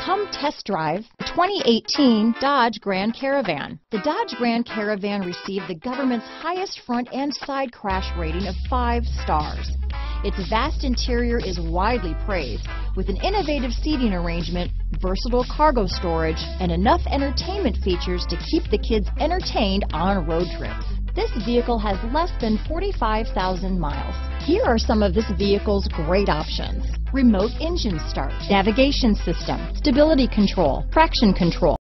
Come test drive the 2018 Dodge Grand Caravan. The Dodge Grand Caravan received the government's highest front and side crash rating of 5 stars. Its vast interior is widely praised, with an innovative seating arrangement, versatile cargo storage, and enough entertainment features to keep the kids entertained on road trips. This vehicle has less than 45,000 miles. Here are some of this vehicle's great options: remote engine start, navigation system, stability control, traction control,